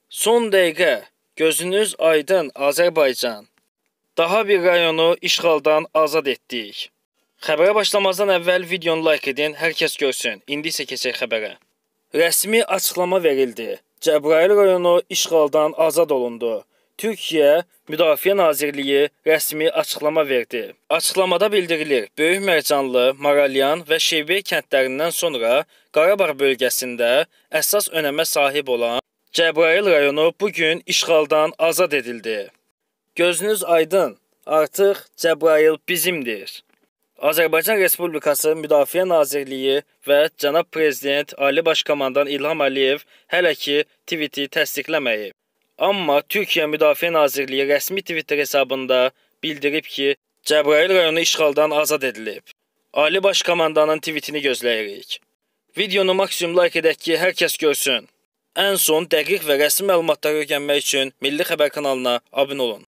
Son dəqiqə, gözünüz aydın Azərbaycan. Daha bir rayonu işğaldan azad etdik. Xəbərə başlamazdan əvvəl videonu like edin, hər kəs görsün. İndi isə keçək xəbərə. Rəsmi açıqlama verildi. Cəbrayıl rayonu işğaldan azad olundu. Türkiyə Müdafiə Nazirliyi rəsmi açıqlama verdi. Açıqlamada bildirilir, Böyük Mərcanlı, Maralyan və Şeybey kəndlərindən sonra Qarabağ bölgəsində əsas önəmə sahib olan Cəbrayıl rayonu bugün işğaldan azad edildi. Gözünüz aydın, artıq Cəbrayıl bizimdir. Azərbaycan Respublikası Müdafiə Nazirliyi və Cənab Prezident Ali Baş Komandan İlham Əliyev hələ ki tweeti təsdiqləməyib. Amma Türkiyə Müdafiə Nazirliyi rəsmi Twitter hesabında bildirib ki, Cəbrayıl rayonu işğaldan azad edilib. Ali Baş Komandanın tweetini gözləyirik. Videonu maksimum like edək ki, hər kəs görsün. Ən son dəqiq və rəsmi məlumatları öyrənmək üçün Milli Xəbər kanalına abunə olun.